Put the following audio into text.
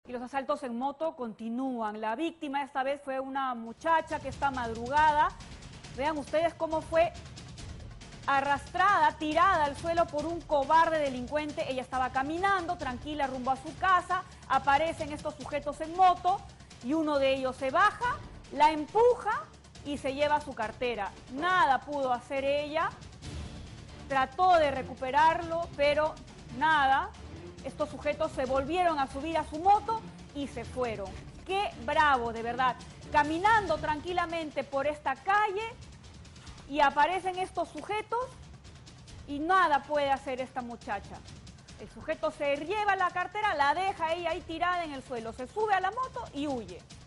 Y los asaltos en moto continúan. La víctima esta vez fue una muchacha que esta madrugada, vean ustedes cómo fue arrastrada, tirada al suelo por un cobarde delincuente. Ella estaba caminando tranquila rumbo a su casa, aparecen estos sujetos en moto y uno de ellos se baja, la empuja y se lleva su cartera. Nada pudo hacer ella, trató de recuperarlo, pero nada. Estos sujetos se volvieron a subir a su moto y se fueron. ¡Qué bravo, de verdad! Caminando tranquilamente por esta calle y aparecen estos sujetos y nada puede hacer esta muchacha. El sujeto se lleva la cartera, la deja ella ahí tirada en el suelo, se sube a la moto y huye.